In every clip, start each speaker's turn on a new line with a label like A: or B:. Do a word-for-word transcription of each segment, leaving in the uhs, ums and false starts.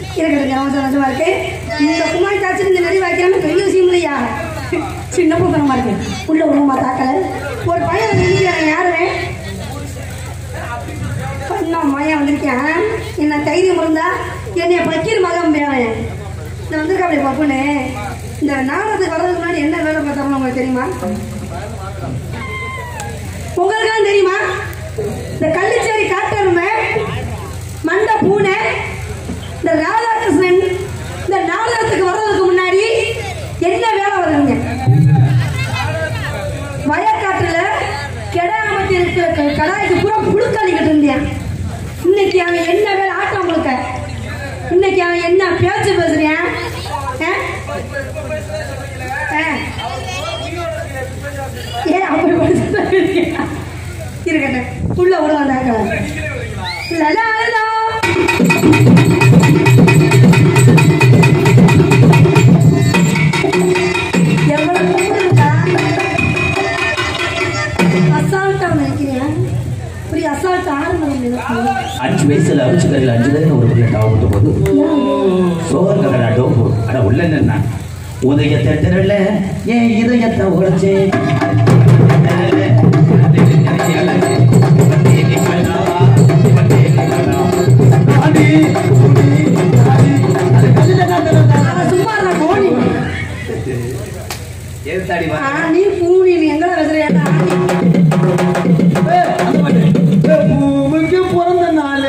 A: இருக்கிறது அவசரமா இருக்கு. இந்த குமாரி காய்ச்சி இந்த நெறி வைக்காம பெரிய விஷயம் இல்லையா? சின்ன பூத்தனமா இருக்கு. உள்ள உருவமா தாக்கல ஒரு பையன் வந்து யாருமே இன்னும் மையம் வந்திருக்கேன். என்ன தைரியம் இருந்தா என்னைய பக்கீர் மகம் வேவன் இந்த வந்திருக்கா அப்படி பப்புன்னு. இந்த நாடகத்துக்கு வர்றதுக்கு முன்னாடி என்ன வேலை பார்த்தாலும் உங்களுக்கு தெரியுமா? உங்களுக்கெல்லாம் தெரியுமா? இந்த கள்ளிச்சேரி காட்டெருமை, மண்ட பூனை, இந்த ராதாகிருஷ்ணன் இந்த நாடகத்துக்கு வர்றதுக்கு முன்னாடி என்ன வேலை வருதுங்க? வயக்காட்டுல கெடாமத்தி இருக்கிற கடாய்க்கு பூரா புழுக்காளிக்கிட்டு இருந்தேன். இன்னைக்கு அவன் என்ன வேலை ஆட்டம் முழுக்க. இன்னைக்கு அவன் என்ன பேச்சு பேசுறேன்? ஏன் அப்படி இருக்கட்டும் உள்ள விடுவாங்க.
B: அஞ்சு வயசுல அவிச்சு கரையில் அஞ்சு தடவை ஒரு பிள்ளை டாவட்டு போது சோகர் கதடா டோப்பு அட உள்ள என்ன உதயத்தை திரள ஏன் இதயத்தை உடைச்சே
A: நீ பூனி எங்களை வசதியாட்டா
C: பூமிக்கு பிறந்த நாள்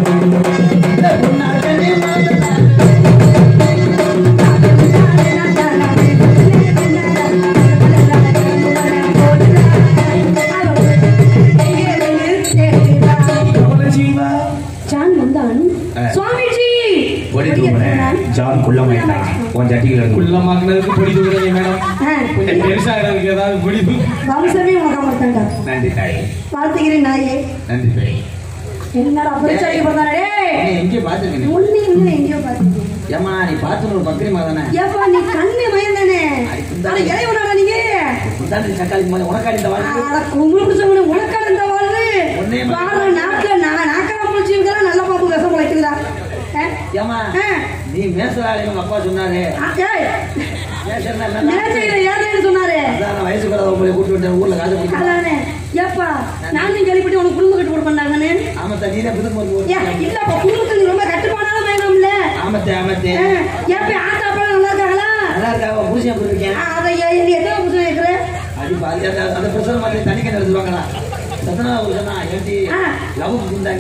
B: ஜான் குள்ளமாயிட்டா உன் ஜட்டிகள்
C: குள்ளமாக்குனதுக்கு பொடி தூக்குறீங்க மேடம். கொஞ்சம் பெருசா இருக்கு ஏதாவது பொடி
A: வம்சமே உனக்கு
B: நன்றி தாய்.
A: வாழ்த்துகிறேன் நாயே.
B: நன்றி தாய்.
A: என்னடா பரிச்சை போறானே?
C: எங்கே பாத்துக்கீங்க?
A: உன்னை இன்னும் எங்கேயோ பாத்துக்கீங்க.
C: ஏமா நீ பாத்து ஒரு பக்கரி மாதானே?
A: ஏப்பா நீ கண்ணு மயந்தானே? அட இறைவனாடா நீங்க?
C: குந்தாடி சக்காளி மாதிரி உனக்காடி இந்த வாழ்க்கை.
A: அட கும்பு பிடிச்சவனே உனக்காடி இந்த வாழ்க்கை. வார நாக்க நான் நாக்கற புடிச்சிங்கற நல்ல பாப்பு விஷம் முளைக்குதா?
C: ஏமா நீ மேசராளே உங்க அப்பா சொன்னாரே.
A: ஏய்
C: மேசரனா என்ன?
A: மேசையில ஏதேன்னு சொன்னாரே.
C: அதான் வயசு கலவ உங்களை கூட்டி வந்து ஊர்ல காசு கொடுத்து.
A: அதானே. ஏப்பா நானும் கேள்விப்பட்டு உனக்கு குடும்ப கட்டு போட பண்ணாங்கனே.
C: ஆமத்த நீனே புது போடு.
A: ஏ இல்லப்பா குடும்பத்துக்கு நீ ரொம்ப கட்டுப்பாடான வேணும்ல.
C: ஆமத்த ஆமத்த.
A: ஏப்பா ஆத்தா அப்பா நல்லா இருக்காங்களா?
C: நல்லா இருக்காவ பூசியா போட்டுருக்கேன்.
A: அத நீ எத்தனை பூசியா இருக்கற?
C: அடி பாதி அந்த பிரசவ மாதிரி தனிக்க நடந்துவாங்களா? சத்தனா பூசனா ஏண்டி லவ் குந்தானி.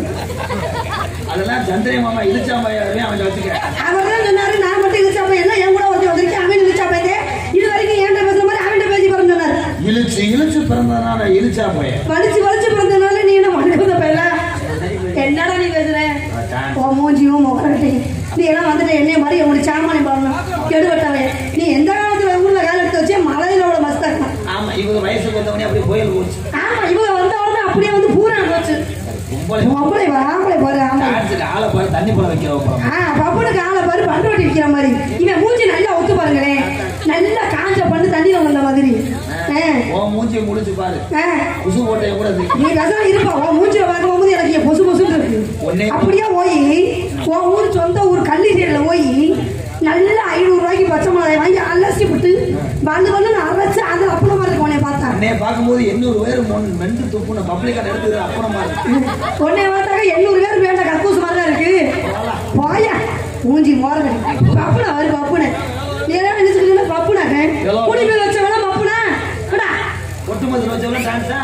C: அதெல்லாம் சந்திரே மாமா இழுச்சாமையாவே அவன் வச்சுக்க.
A: அவர்தான் சொன்னாரு நான் மட்டும் இழுச்சாமை எல்லாம் என் கூட வந்து வந்திருக்கேன். அவன் இழுச்சாமை இது வரைக்கும் ஏன்டா பேசுற மாதிரி அவன்கிட்ட பேசி பிறந்து சொன்னாரு.
C: இழுச்சு இழுச்சு பிறந்ததுனால நான் இழுச்சா போய்
A: வலிச்சு வலிச்சு பிறந்ததுனால நீ என்ன மடுக்குத பையல? என்னடா நீ பேசுற? ஓ மூஞ்சியும் முகரட்டி நீ எல்லாம் வந்துட்டு என்னைய மாதிரி உங்களுடைய சாமானி பாருங்க கெடுவட்டாவே. நீ எந்த காலத்துல ஊர்ல கால எடுத்து வச்சே மலையிலோட மஸ்தாக்கா.
C: ஆமா இவங்க வயசுக்கு வந்தவனே அப்படியே போயில் போச்சு.
A: ஆமா இவங்க வந்தவொடனே அப்படியே வந்து பூரா போச்சு. ஆம்பளை ஆம்பளை பாரு
C: ஆளை பாரு தண்ணி போல வைக்கிறோம்.
A: பப்புனுக்கு ஆளை பாரு பண்டு வட்டி விற்கிற மாதிரி. இவன் மூஞ்சி நல்லா ஒத்து பாருங்களேன். நல்லா காஞ்ச பண்ணு தண்ணியில வந்த மாதிரி.
C: மூஞ்சியை முடிச்சு பாரு. புசு போட்டைய கூட
A: நீ ரசம் இருப்பா. உன் மூஞ்சியை பார்க்கும் போது எனக்கு பொசு பொசுன்னு இருக்கு. அப்படியே போய் உன் ஊர் சொந்த ஊர் கள்ளி சைடுல போய் நல்லா ஐநூறு ரூபாய்க்கு பச்சை மிளகாய் வாங்கி அலசி விட்டு வந்து வந்து அரைச்சு அது அப்பளமா இருக்கு. உன்னை பார்த்தா
C: உன்னை பார்க்கும்போது எண்ணூறு பேர் மென்று துப்புன பப்ளிக்கா எடுத்து அப்பளமா இருக்கு.
A: உன்னை பார்த்தாக்க எண்ணூறு பேர் வேண்ட கக்கூசு மாதிரி தான் இருக்கு. போயா மூஞ்சி மோரங்க பப்புனா வரு பப்புன ஏதாவது நினைச்சுக்கிட்டு பப்புனாக்க குடி பேர் வச்சவனா பப்புனா
C: ஒட்டுமொத்த வச்சவனா டான்ஸா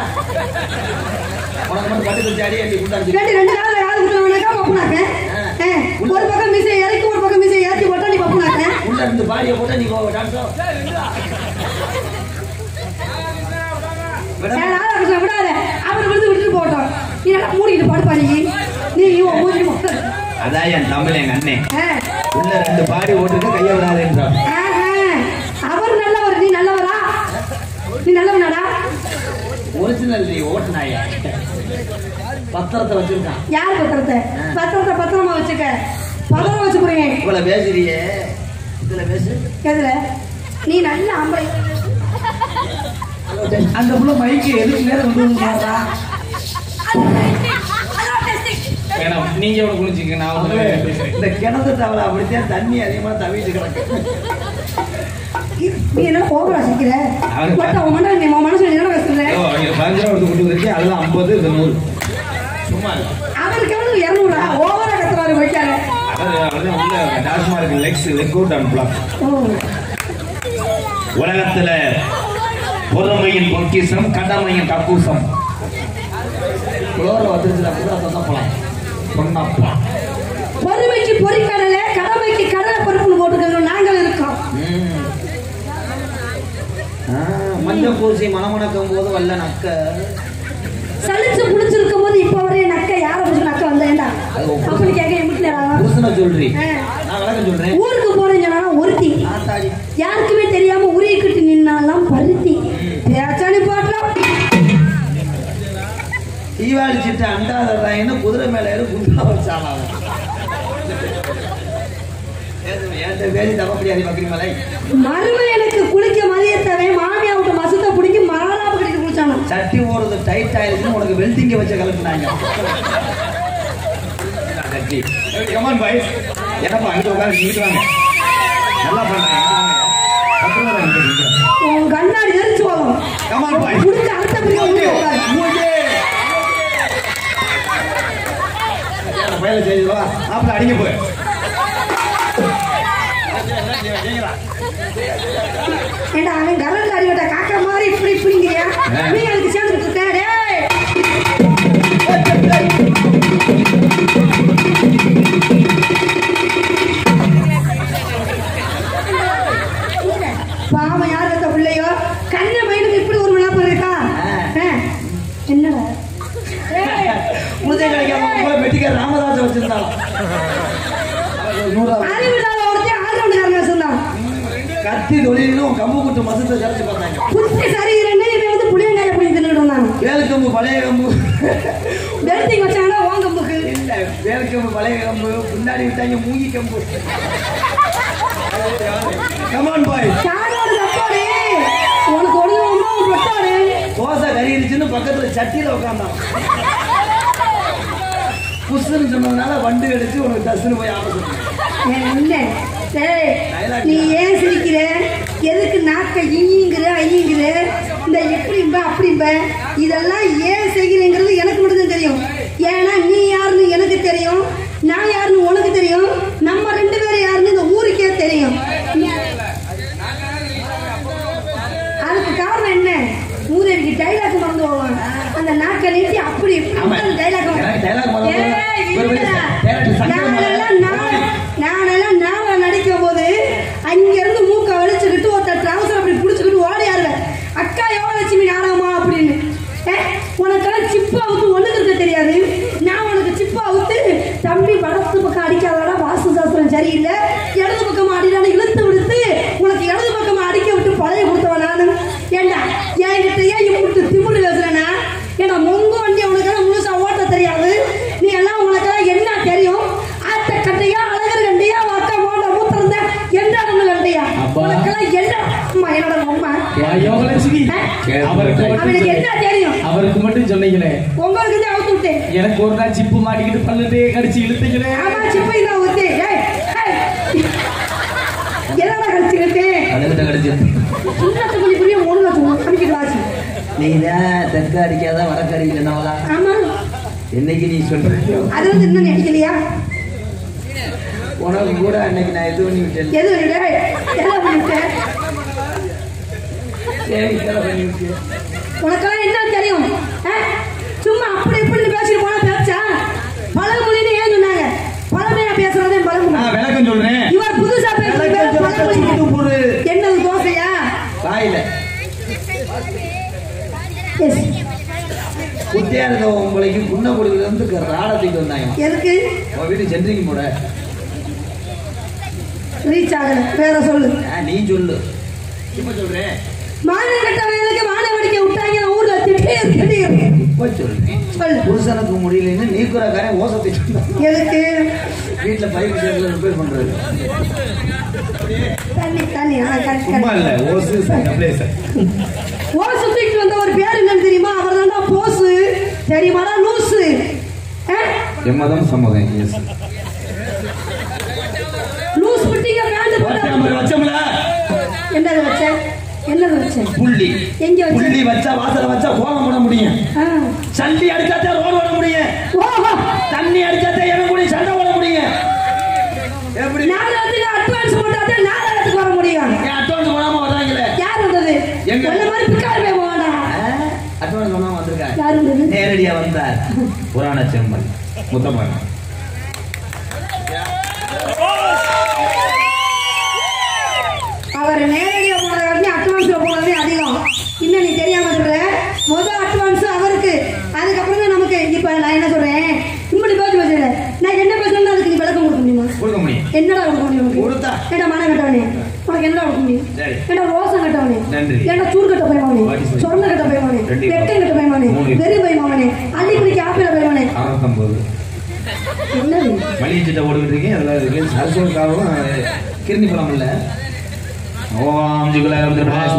C: உனக்கு மட்டும் பட்டு வச்சு அடி அடி குண்டாச்சு
A: ரெண்டு ரெண்டு கால காது குத்துறவனாக்கா பப்புனாக்க ஒரு பக்கம் மீசை இறக்கி ஒரு பக்கம் மீசை ஏற்றி போட்டா நீ பப்புனாக்க
C: உள்ள இருந்து பாடியை போட்டா நீ டான்ஸோ
A: விடாத அவர் விழுந்து விட்டு போட்டோம். நீ நல்லா மூடிக்கிட்டு படுப்பா. நீ நீ மூடி
B: அதான் என் தமிழ் எங்க அண்ணே உள்ள ரெண்டு பாடி ஓட்டுக்கு கைய விடாது என்றார்.
A: அவர் நல்லவர் நீ நல்லவரா? நீ நல்லவனாடா?
C: ஒரிஜினல் நீ ஓட்டுனாயா? பத்திரத்தை வச்சிருக்கான்.
A: யார் பத்திரத்தை? பத்திரத்தை பத்திரமா வச்சுக்க. பத்திரமா வச்சுக்கிறேன்.
C: இவ்வளவு பேசுறியே இதுல பேசு.
A: எதுல? நீ நல்ல ஆம்பளை.
C: அந்த புள்ள மைக்கு எதுக்கு நேரம் கொண்டு வந்து
D: நீங்க எவ்வளவு குளிச்சிங்க நான்
C: இந்த கிணத்து தவளை அப்படித்தான் தண்ணி அதிகமா தவிட்டு கிடக்கு.
A: நீ என்ன கோபரா சிக்கிற பட் அவன் மண்ட நீ மனசுல என்ன பேசுற
C: பதினஞ்சு ரூபா கொடுத்து கொடுத்துருச்சு அதெல்லாம் ஐம்பது இது நூறு சும்மா
A: அவருக்கு எவ்வளவு இருநூறா ஓவரா கத்துறாரு வைக்காத
C: டாஸ்மார்க் legs leg out and block.
B: உலகத்துல பொறுமையின் பொக்கிசம் கடமையின் கக்கூசம்.
C: குளோரில் வந்துருச்சு அப்படிதான் சொன்ன போலாம் சொன்னப்பா.
A: பொறுமைக்கு பொறிக்கடலை கடமைக்கு கடலை பருப்புன்னு போட்டுக்கோங்க. நாங்கள் இருக்கோம்.
C: மஞ்சள் பூசி மணமணக்கும் போது வல்ல நக்க
A: சளிச்சு புடிச்சிருக்கும் போது இப்ப வரைய நக்க யார புடிச்சு நக்க வந்தேன்டா அப்படி கேட்க
C: புருஷனை சொல்றீ நான் விளக்கம் சொல்றேன்.
A: ஊருக்கு போறீங்கன்னா ஒருத்தி யாருக்குமே தெரியாம உருகிக்கிட்டு நின்னாலாம் பருத்தி பேச்சானி பாட்டலாம்
C: தீவாளி சிட்டு அண்டாதறாயின்னு குதிரை மேல ஏறு குதிரை வச்சாலாம்.
A: மருமை எனக்கு குளிக்க மதியத்தவே மாமியா விட்டு மசத்தை பிடிக்கி மரணாப்பு கட்டிட்டு குளிச்சானா.
C: சட்டி ஓடுறது டைட் ஆயிடுச்சுன்னு உனக்கு வெல்டிங்க வச்ச கலப்புனாங்க. கமான் பாய் என்னப்பா அங்க உட்காந்து நிறுத்துவாங்க நல்லா பண்ணாங்க.
A: உன் கண்ணாடி எரிச்சு வரும்.
C: கமான் பாய்
A: குடிச்சு அடுத்த பிரிவு
C: பயில செய்வா அப்படி அடிங்க போய்
A: ஏண்டா அவன் கரண்ட் அடிவட்ட காக்கிற மாதிரி இப்படி இப்படிங்கிறியா நீ எனக்கு சேர்ந்துட்டு இருக்க டேய் பாவம் யார் கத்த பிள்ளையோ கண்ண மைனுக்கு இப்படி ஒரு விழாப்பம் இருக்கா என்னடா
C: முழுதை கிடைக்காம உங்களை வெட்டிக்கார ராமதாச வச்சிருந்தாலும்
A: அறிவிடாத ஒருத்தன் ஆல்ரவுண்டுக்காரங்க வச்சிருந்தான்.
C: கத்தி தொழிலும் கம்பு குட்டு மசத்தை ஜரிச்சு பார்த்தாங்க.
A: புத்தி சரியில்லைன்னு இவன் வந்து புளியங்காய போய் தின்னுட்டு இருந்தாங்க.
C: வேலு கம்பு பழைய கம்பு
A: பெல்ட்டிங் வச்சாங்கன்னா ஓ கம்புக்கு
C: இல்ல வேலு கம்பு பழைய கம்பு முன்னாடி விட்டாங்க மூங்கி கம்பு. கமான் பாய்
A: சாரோடு தப்பாரு உனக்கு ஒண்ணு ஒண்ணு பொட்டாரு
C: தோசை கறிடுச்சுன்னு பக்கத்துல சட்டியில உட்காந்தான். புஷ்ன்னு சொன்னதுனால வண்டு அடிச்சு உனக்கு தசுன்னு போய் ஆபத்து.
A: நீ ஏன் சிரிக்கிற எதுக்கு நாக்க இங்கிற ஐங்கிற இந்த எப்படிம்ப அப்படிம்ப இதெல்லாம் ஏன் செய்கிறேங்கிறது எனக்கு மட்டும்தான் தெரியும். ஏன்னா நீ யாருன்னு எனக்கு தெரியும், நான் யாருன்னு உனக்கு தெரியும், நம்ம ரெண்டு பேரும் யாருன்னு இந்த ஊருக்கே தெரியும். அதுக்கு காரணம் என்ன? மூதேவிக்கு டைலாக் மறந்து போவாங்க. அந்த நாக்க நீட்டி அப்படி இப்படி டைலாக் நானெல்லாம் நாவ நடிக்கும் போது அங்கிருந்து மூக்க வலிச்சுக்கிட்டு ஒருத்தர் ட்ரவுசர் அப்படி பிடிச்சுக்கிட்டு ஓடையாரு அக்கா எவ்வளவு லட்சுமி நாடகமா அப்படின்னு. உனக்கெல்லாம் சிப்பா அவுத்து ஒண்ணுக்கு இருக்க தெரியாது. நான் உனக்கு சிப்பா அவுத்து தம்பி வடத்து பக்கம் அடிக்காதடா வாஸ்து சாஸ்திரம் சரியில்லை இடது பக்கமா அடிடான்னு இழுத்து விடுத்து உனக்கு இடது பக்கமா அடிக்க விட்டு பழைய கொடுத்தவன் நானு. ஏண்டா என்கிட்ட ஏன் இப்படி திமுரு பேசுறேன்னா ஏன்னா மொங்க வண்டி உனக்கெல்லாம் முழுசா ஓட்ட தெரியாது. நீ எல்லாம் உனக்கெல்லாம் என்ன தெரியும்? ஆத்த கட்டையா அழகர் கண்டையா அக்கா மோண்ட மூத்திருந்த எந்த கண்டையா உனக்கெல்லாம் என்ன அம்மா என்னோட அம்மா அவனுக்கு என்ன தெரியும்?
D: அவருக்கு மட்டும் சொன்னீங்களே
A: உங்களுக்கு தான் அவுத்து விட்டேன்.
D: எனக்கு ஒரு நாள் சிப்பு மாட்டிக்கிட்டு பல்லுட்டே கடிச்சு இழுத்தீங்களே.
A: ஆமா சிப்பு தான் ஊத்து என்னடா கடிச்சுக்கிட்டு சின்னத்து புள்ளி புள்ளிய மூணு லட்சம் அடிக்கிட்டு வாசி.
C: நீதான் தெற்கு அடிக்காத வடக்கு அடிக்கலனாவா?
A: ஆமா
C: என்னைக்கு நீ சொல்ற
A: அது வந்து இன்னும் அடிக்கலையா?
C: உனக்கு கூட அன்னைக்கு நான் எது பண்ணி விட்டேன்.
A: எது எல்லாம் பண்ணிவிட்டேன். உனக்கெல்லாம் என்ன தெரியும்? சும்மா அப்படி இப்படி பேசிட்டு போனா பேச்சா பழமொழின்னு ஏன் சொன்னாங்க? பழமையா பேசுறதே பழமொழி.
C: விளக்கம் சொல்றேன்.
A: இவர் புதுசா பேசுறது பழமொழி. என்னது தோசையா?
C: காயில குட்டியா இருந்த உங்களுக்கு குன்ன கொடுக்கல இருந்து ராடத்துக்கு வந்தாங்க.
A: எதுக்கு?
C: வீடு சென்றிங்க போட
A: ரீச் ஆகல. வேற சொல்லு.
C: நீ சொல்லு. இப்ப சொல்றேன்.
A: மானம் கட்ட வயலுக்கு வான வடிக்க விட்டாங்க ஊர்ல திடீர் திடீர்.
C: இப்ப சொல்றேன். சொல்லு. புருஷனுக்கு முடியலன்னு நீக்குறக்காரன் ஓசத்தை சொன்னான்.
A: எதுக்கு?
C: வீட்டுல பைப் சேர்ல ரிப்பேர் பண்றது.
A: தண்ணி தண்ணி
C: சும்மா இல்ல ஓசு கம்ப்ளைஸ்.
A: ஓசு தூக்கிட்டு வந்த ஒரு பேர் என்னன்னு தெரியுமா? அவர் தான்டா போசு. தெரியுமாடா லூசு.
D: எம்மதம் சம்மதம். எஸ்.
A: லூஸ் பிட்டிங்க பேண்ட் போட்டு
C: வச்சோம்ல.
A: என்னது வச்ச? என்னது வச்ச?
C: புள்ளி.
A: எங்க வச்ச?
C: புள்ளி வச்சா வாசல வச்சா கோலம் போட முடியும். சண்டி அடிச்சாதே ரோடு ஓட முடியும்.
A: ஓஹோ.
C: தண்ணி அடிச்சாதே எனக்கு கூட சண்டை ஓட முடியும். எப்படி?
A: நாலாத்துக்கு அட்வான்ஸ் போட்டாதே நாலாத்துக்கு வர முடியும்.
C: ஏன் அட்வான்ஸ் போடாம வராங்களே?
A: யார் வந்தது?
C: எங்க?
A: அந்த மாதிரி பிக்கார் போய் போடா.
C: அட்வான்ஸ் போடாம வந்திருக்கா?
A: யார் வந்தது?
B: நேரடியா வந்தார் புராண செம்மல் முத்தப்பன்.
A: அவர் நேரடியா போனதை விட அட்வான்ஸ்ல போனதே அதிகம். இன்னும் நீ தெரியாம இருக்கிற முதல் அட்வான்ஸ் அவருக்கு, அதுக்கப்புறம் தான் நமக்கு. இப்ப நான் என்ன சொல்றேன், இப்படி பேச்சு பேசுற நான் என்ன பேசணும்னு அதுக்கு நீ விளக்கம் கொடுக்க முடியுமா?
B: கொடுக்க முடியும்.
A: என்னடா கொடுக்க முடியும்?
C: கொடுத்தா
A: ஏடா மனம் கட்டவனே, உனக்கு என்னடா கொடுக்க முடியும்?
B: சரி.
A: ஏடா ரோசம் கட்டவனே,
B: நன்றி.
A: ஏடா சூர் கட்ட பயமாவனே,
B: வாடி சொல்லு.
A: சொர்ண கட்ட பயமாவனே,
B: ரெண்டு.
A: வெட்டை கட்ட பயமாவனே,
B: மூணு.
A: வெறி பயமாவனே, அள்ளி பிடிக்க ஆப்பிள பயமாவனே.
B: அறுபத்தொன்பது
A: என்னது?
B: மளிகை ஓடிட்டு இருக்கேன். அதில் இருக்கு சரஸ்வதிக்காகவும் கிருணி பழம் இல்லை. ஓம் ஜுகுலம்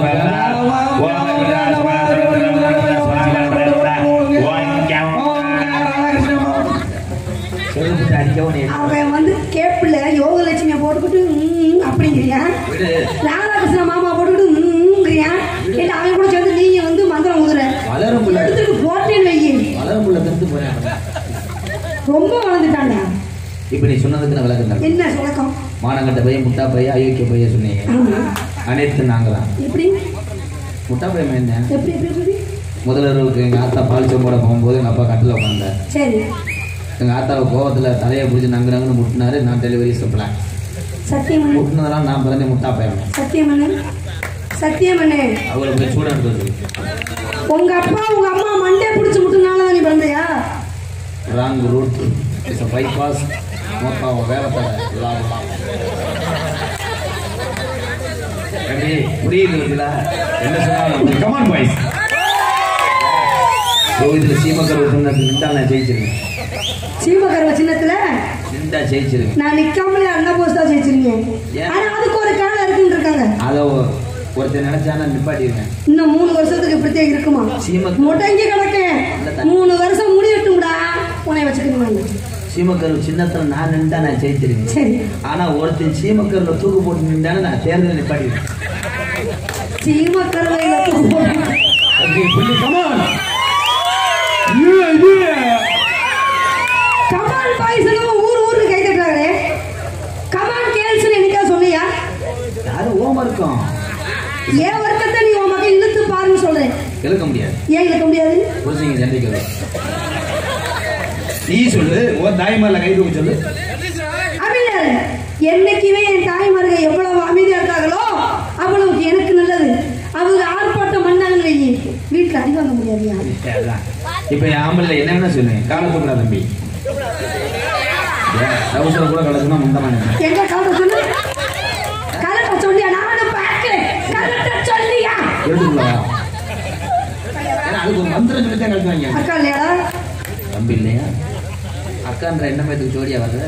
A: அவன் வந்து கேப்ல யோகலட்சுமியை போட்டுக்கிட்டு ம் அப்படிங்கிறியா, ராதாகிருஷ்ண மாமா போட்டுக்கிட்டு ம்ங்கிறியா, இல்ல அவன் கூட சேர்ந்து நீங்க வந்து மந்திரம் ஊதுற எடுத்துட்டு போட்டேன்னு வையி.
C: வளரம்புள்ள தந்து போறேன்.
A: ரொம்ப வளர்ந்துட்டாண்டா.
B: இப்ப நீ சொன்னதுக்கு நான் விளக்கம்.
A: என்ன சுழக்கம்?
B: மானங்கட்ட பையன், முட்டா பையன், அயோக்கிய பையன் சொன்னீங்க. அனைத்து நாங்க தான்.
A: எப்படி
B: முட்டா பையன் என்ன?
A: எப்படி எப்படி எப்படி?
B: முதல்வருக்கு எங்க ஆத்தா பாலிச்சம் போட போகும்போது எங்க அப்பா கட்டில உட்காந்தார்.
A: சரி.
B: எங்க ஆத்தாவை கோவத்துல தலையை பிடிச்சி நங்கு நங்குன்னு முட்டினாரு. நான் டெலிவரி சப்ளை
A: சத்தியமண்ணு
B: முட்டினதெல்லாம் நான் பிறந்த முட்டா பையன்.
A: சத்தியமண்ணு சத்தியமண்ணு
B: அவரை போய் சூட எடுத்து
A: உங்க அப்பா உங்க அம்மா மண்டே பிடிச்சி முட்டுனால நீ பிறந்தையா?
B: Wrong route is a bypass. மொத்தம் வேலை தர எப்படி புரியுதுங்களா? என்ன சொன்னாலும் கமான் பாய்ஸ். இதுல சீமக்கர் நின்றா நான் ஜெயிச்சிருக்கேன்.
A: சீமக்கரவ சின்னத்துல
B: நின்றா ஜெயிச்சிருக்கேன்.
A: நான் நிக்காமலே அண்ணா போஸ்டா ஜெயிச்சிருக்கேன். ஆனா அதுக்கு ஒரு காலம் இருக்குன்னு இருக்காங்க.
B: அதை ஒருத்தர் நினைச்சானா நிப்பாட்டிருக்கேன்.
A: இன்னும் மூணு வருஷத்துக்கு இப்படித்தான் இருக்குமா?
B: சீமக்கர்
A: முடங்கி கிடக்கு. மூணு வருஷம் முடியட்டும்டா உன்னை வச்சுக்கணும்.
B: சீமக்கரு சின்னத்துல நான் நின்றா நான் ஜெயிச்சிருக்கேன்.
A: சரி.
B: ஆனா ஒருத்தர் சீமக்கர்ல தூக்கு போட்டு நின்றாலும் நான் தேர்தல் நிப்பாட்டிருக்கேன்.
A: சீமக்கரவையில தூக்கு போட்டு கமான் பாய்ஸ் ஊர் ஊருக்கு கை தட்டுறாங்களே. கமான் கேள்ஸ் என்னைக்கா சொன்னியா?
B: யாரு ஓம் இருக்கும்?
A: ஏன் வர்க்கத்தை நீ உன் மகன் இழுத்து பாருன்னு சொல்றேன்.
B: இழுக்க முடியாது.
A: ஏன் இழுக்க முடியாது?
B: புரிஞ்சுங்க சண்டைக்கு நீ சொல்லு. உன் தாய்மாரில் கை தூக்க சொல்லு.
A: அப்படின்னா என்னைக்குமே என் தாய்மார்கள் எவ்வளவு அமைதியா இருக்காங்களோ அவ்வளவுக்கு எனக்கு நல்லது. அவங்க ஆர்ப்பாட்டம் பண்ணாங்க வீட்டுல அடி வாங்க முடியாது.
B: இப்ப என் ஆம்பளை என்னன்னு சொல்லுங்க. காலத்துக்குள்ள தம்பி அவசரம் கூட கலக்குனா முந்தமா
A: எங்க காலத்தை சொல்லு. கலட்ட சொல்லியா? நானும் பார்க்கிறேன். கலட்ட சொல்லியா?
B: எடுத்துங்களா?
C: அதுக்கு ஒரு மந்திரம் சொல்லித்தான் கலக்குவாங்க.
A: அக்கா இல்லையாடா?
B: தம்பி இல்லையா? அக்கான்ற என்ன மேத்துக்கு ஜோடியா வர்ற?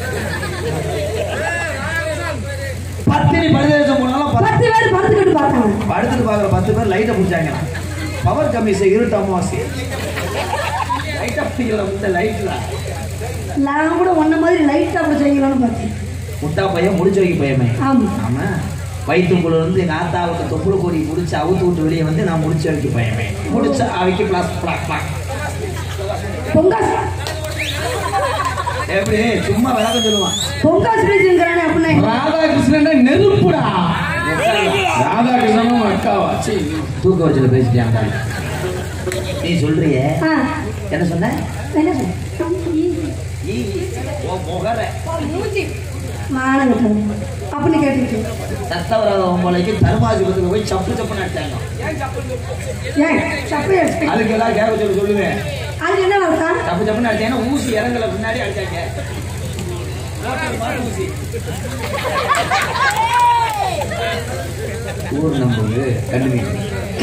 C: பத்தினி பரிதேசம் போனாலும்
A: பத்து பேர் படுத்துக்கிட்டு பார்த்தாங்க.
C: படுத்துட்டு பாக்குற பத்து பேர் லைட்டை பிடிச்சாங்க. பவர் கம்மி செய்ய இருட்டு அமாவாசை லைட்டா பிடிக்கல. இந்த லைட்ல
A: நான் கூட ஒன்ன மாதிரி லைட்டா அப்படி செய்யலாம்னு பார்த்தேன்.
B: முட்டா பையன் முடிச்சு வைக்க பையமே.
A: ஆமா
B: ஆமா. வயிற்றுக்குள்ள இருந்து எங்க ஆத்தாவுக்கு தொப்புள் கொடி முடிச்சு அவுத்து விட்டு வெளியே வந்து நான் முடிச்சு வைக்க பையமே. முடிச்ச அவைக்கு பிளாஸ் பிளாக் பிளாக்
A: பொங்காஸ்
C: எப்படி சும்மா விளக்கம் சொல்லுவான்.
A: பொங்காஸ் பேசுங்கிறானே அப்படின்னு.
D: ராதாகிருஷ்ணன் நெருப்புடா. ராதாகிருஷ்ணனும் அக்காவா?
B: தூக்க வச்சல பேசிட்டியாங்க. நீ சொல்றிய
A: ஆ
B: என்ன சொன்ன?
A: என்ன சொன்ன? மானங்கட்டம் அப்படின்னு கேட்டுக்கிட்டு
C: சத்தவராத பொம்பளைக்கு தர்மாஜிபத்துக்கு போய் சப்பு சப்புன்னு அடிச்சாங்க.
A: ஏன் சப்பை அடிச்சு
C: அதுக்கு எல்லாம் கேட்க சொல்லி சொல்லுவேன்.
A: அது என்ன வார்த்தா?
C: சப்பு சப்புன்னு அடிச்சாங்கன்னா ஊசி இறங்கல பின்னாடி அடிச்சாங்க. ஊசி
B: ஊர் நம்புது கண்டுபிடி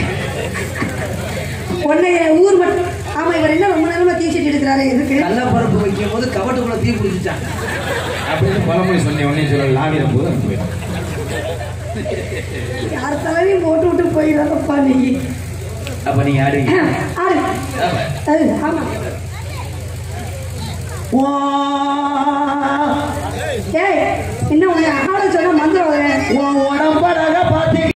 A: ஒன்னை ஊர் மட்டும். ஆமா இவர் என்ன ரொம்ப நேரமா தீச்சட்டி எடுக்கிறாரு எதுக்கு?
C: கள்ளப்பருப்பு வைக்கும் போது கவட்டுக்குள்ள தீ பிடிச்சிட்டாங்க
B: அப்படின்னு பழமொழி சொன்னேன். உடனே சொல்ல லாவிர போது அங்கே போயிடும்.
A: யார் தலைவையும் போட்டு விட்டு போயிடப்பா நீ.
B: அப்ப நீங்க ஆடுவீங்க.
A: ஆடு அது ஆமா.
C: வா
A: ஏய் என்ன உன்னை ஆட சொன்னா மந்திரம் வரேன்
C: வா வா